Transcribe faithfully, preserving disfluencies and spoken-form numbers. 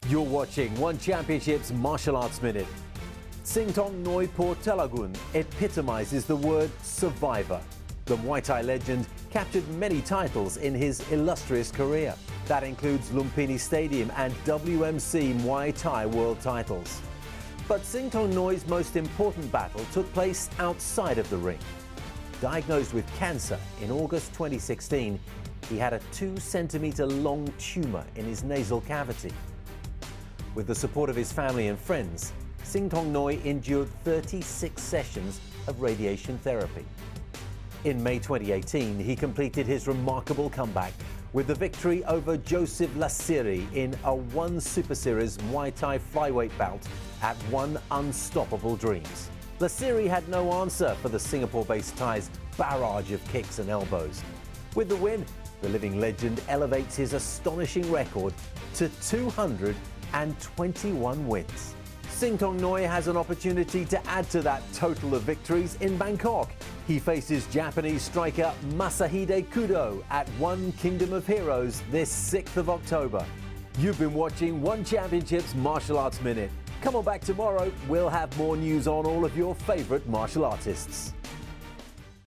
You're watching One Championship's Martial Arts Minute. Singtongnoi Por Telakun epitomizes the word survivor. The Muay Thai legend captured many titles in his illustrious career. That includes Lumpini Stadium and W M C Muay Thai world titles. But Singtongnoi's most important battle took place outside of the ring. Diagnosed with cancer in August twenty sixteen, he had a two centimeter long tumor in his nasal cavity. With the support of his family and friends, Singtongnoi endured thirty-six sessions of radiation therapy. In May twenty eighteen, he completed his remarkable comeback with the victory over Joseph Lasiri in a one Super Series Muay Thai flyweight bout at One Unstoppable Dreams. Lasiri had no answer for the Singapore-based Thai's barrage of kicks and elbows. With the win, the living legend elevates his astonishing record to two hundred twenty-one wins. Singtongnoi has an opportunity to add to that total of victories in Bangkok. He faces Japanese striker Masahide Kudo at One Kingdom of Heroes this sixth of October. You've been watching One Championship's Martial Arts Minute. Come on back tomorrow, we'll have more news on all of your favourite martial artists.